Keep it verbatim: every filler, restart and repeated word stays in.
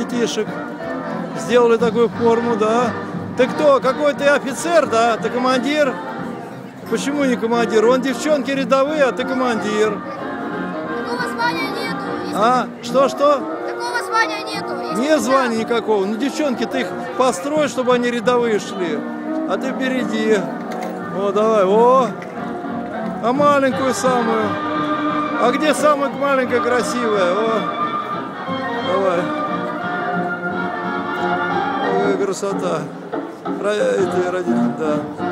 детишек. Сделали такую форму, да. Ты кто? Какой ты офицер, да? Ты командир? Почему не командир? Вон девчонки рядовые, а ты командир. Такого звания нету. А? Что-что? Такого звания нету. Нет звания никакого. Ну, девчонки, ты их построй, чтобы они рядовые шли. А ты впереди. О, давай. О! А маленькую самую? А где самая маленькая красивая? О! Давай. Ой, красота. Это родители, да.